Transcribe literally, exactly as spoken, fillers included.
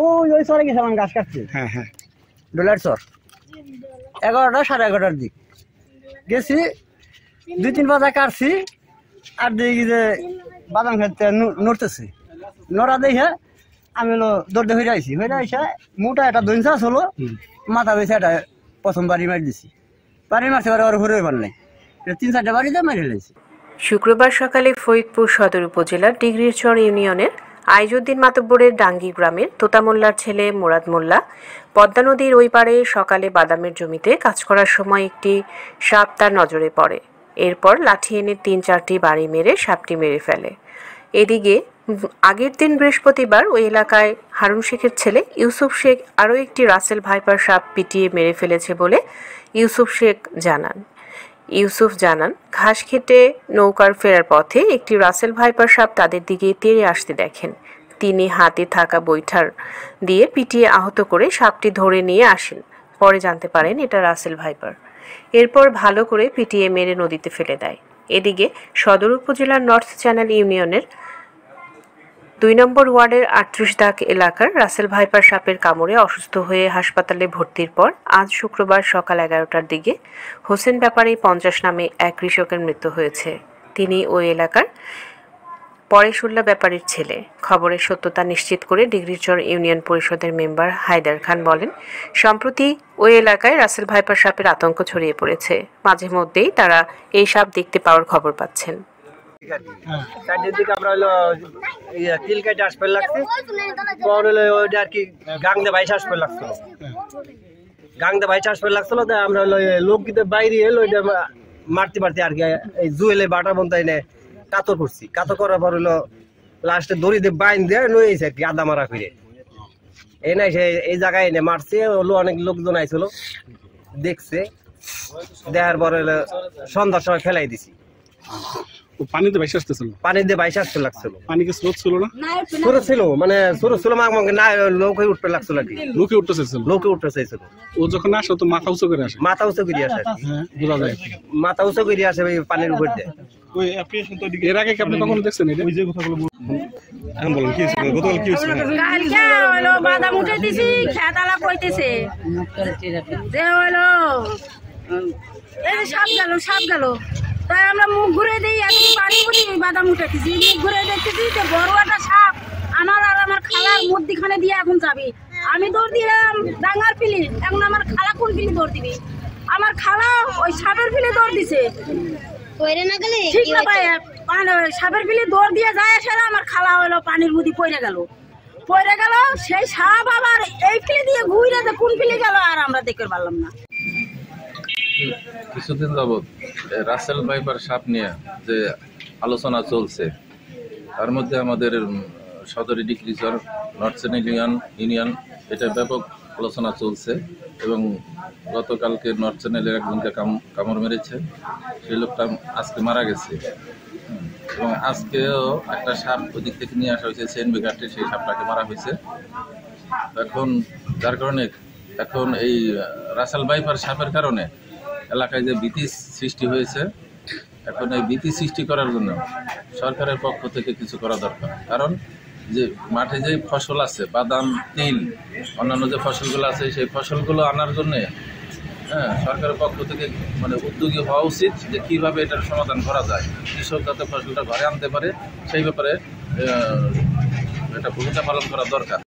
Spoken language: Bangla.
ওই ওই চরে গেছিলাম গাছ কাটতে। হ্যাঁ হ্যাঁ ডলার চর এগারোটা সাড়ে এগারোটার দিক গেছি, দুই তিন বাজা কাটছি আর দেখি যে বাদাম খেতে নড়তেছে, নড়া দেখে আমি হলো দৌড়তে হয়ে আইসি, হয়ে আইসা মোটা একটা দইন চাষ হলো মাথা বেছে একটা প্রথম বাড়ি মারি দিছি, বাড়ি মারতে পারে ওর ঘুরে পার নাই, তিন চারটা বাড়িতে মারি লেছি। শুক্রবার সকালে ফরিদপুর সদর উপজেলার ডিগ্রিরচর ইউনিয়নের আইজুদ্দিন মাতব্বরের ডাঙ্গি গ্রামের তোতা মোল্লার ছেলে মুরাদ মোল্লা পদ্মা নদীর ওই পাড়ে সকালে বাদামের জমিতে কাজ করার সময় একটি সাপ তার নজরে পড়ে। এরপর লাঠি এনে তিন চারটি বাড়ি মেরে সাপটি মেরে ফেলে। এদিকে আগের দিন বৃহস্পতিবার ওই এলাকায় হারুন শেখের ছেলে ইউসুফ শেখ আরও একটি রাসেল ভাইপার সাপ পিটিয়ে মেরে ফেলেছে বলে ইউসুফ শেখ জানান। ইউসুফ জানান ঘাস খেতে নৌকার ফেরার পথে একটি রাসেল ভাইপার সাপ তাদের দিকে তেড়ে আসতে দেখেন। তিনি হাতে থাকা বৈঠার দিয়ে পিটিয়ে আহত করে সাপটি ধরে নিয়ে আসেন। পরে জানতে পারেন এটা রাসেল ভাইপার। এরপর ভালো করে পিটিয়ে মেরে নদীতে ফেলে দেয়। এদিকে সদর উপজেলার নর্থ চ্যানেল ইউনিয়নের দুই নম্বর ওয়ার্ডের আটত্রিশ দাগ এলাকার রাসেল ভাইপার সাপের কামড়ে অসুস্থ হয়ে হাসপাতালে ভর্তির পর আজ শুক্রবার সকাল এগারোটার দিকে হোসেন ব্যাপারী পঞ্চাশ নামে এক কৃষকের মৃত্যু হয়েছে। তিনি ওই এলাকার পরেশুল্লা ব্যাপারীর ছেলে। খবরের সত্যতা নিশ্চিত করে ডিগ্রিরচর ইউনিয়ন পরিষদের মেম্বার হায়দার খান বলেন, সম্প্রতি ওই এলাকায় রাসেল ভাইপার সাপের আতঙ্ক ছড়িয়ে পড়েছে। মাঝে মধ্যেই তারা এই সাপ দেখতে পাওয়ার খবর পাচ্ছেন। চারটের দিকে আমরা হলো তিল কেটে আসতে লাগছে, পর হলো ওইটা আর কি গাংদে ভাই আসতে লাগছিল, গাংদে ভাই আসতে লাগছিল, আমরা হলো লোকগীতের বাইরে এলো ওইটা মারতে মারতে আর কি এই জুয়েলে বাটা বন্ধ এনে কাতর করছি, কাতর করার পর হলো লাস্টে দড়ি দিয়ে বাইন দিয়ে নইছে আর কি আদা মারা ফিরে এই নাই সে এই জায়গায় এনে মারছে। হলো অনেক লোকজন আইছিল দেখছে, দেখার পর হলো সন্ধ্যার সময় ফেলাই দিছি। পানিতে ভাইসা আসতেছিল, পানিতে ভাইসা আসতে লাগছিল। পানি কি স্রোত ছিল না? স্রোত ছিল, মানে স্রোত ছিল না, নৌকে উঠতে লাগছিল আর কি, লোকে উঠতে চাইছিল, লোকে উঠতে চাইছিল। ও যখন আসে তো মাথা উঁচু করে আসে, মাথা উঁচু করে আসে, হ্যাঁ বোঝা যায়, মাথা উঁচু করে আসে ওই পানির উপর দিয়ে। এর আগে কি আপনি কখনো দেখছেন এটা? ওই যে কথাগুলো এখন বলেন কি হয়েছিল, গতকাল কি হয়েছিল? কালকে হলো বাদাম উঠে দিছি, খেতালা কইতেছে যে হলো এই সাপ গেল সাপ গেল, তাই আমরা মুখ ঘুরে দিই, এখন পানি বলি বাদাম উঠে দিছি, মুখ ঘুরে দেখতেছি যে বড় একটা সাপ আমার আর আমার খালার মধ্যখানে দিয়ে এখন যাবি। আমি দৌড় দিলাম ডাঙ্গার পিলি, এখন আমার খালা কোন পিলি দৌড় দিবি, আমার খালা ওই সাপের পিলি দৌড় দিছে, ঠিক না ভাই, সাপের পিলি দৌড় দিয়ে যায় সেটা আমার খালা হলো পানির মধ্যে পড়ে গেল, পড়ে গেল সেই সাপ আবার এই পিলি দিয়ে ঘুরে কোন পিলি গেল আর আমরা দেখতে পারলাম না। কিছুদিন যাবৎ রাসেল ভাইপার সাপ নিয়ে যে আলোচনা চলছে, তার মধ্যে আমাদের সদরে ডিগ্রিরচর নর্থ চ্যানেল ইউনিয়ন ইউনিয়ন এটা ব্যাপক আলোচনা চলছে এবং গতকালকে নর্থ চ্যানেলের একজনকে কামড় মেরেছে, সেই লোকটা আজকে মারা গেছে এবং আজকেও একটা সাপ ওদিক থেকে নিয়ে আসা হয়েছে সেনবি ঘাটে, সেই সাপটাকে মারা হয়েছে। এখন যার কারণে এখন এই রাসেল ভাইপার সাপের কারণে এলাকায় যে ভীতি সৃষ্টি হয়েছে, এখন এই ভীতি সৃষ্টি করার জন্য সরকারের পক্ষ থেকে কিছু করা দরকার। কারণ যে মাঠে যে ফসল আছে বাদাম, তিল, অন্যান্য যে ফসলগুলো আছে সেই ফসলগুলো আনার জন্যে হ্যাঁ সরকারের পক্ষ থেকে মানে উদ্যোগী হওয়া উচিত যে কীভাবে এটার সমাধান করা যায়, কৃষক যাতে ফসলটা ঘরে আনতে পারে সেই ব্যাপারে এটা ভূমিকা পালন করা দরকার।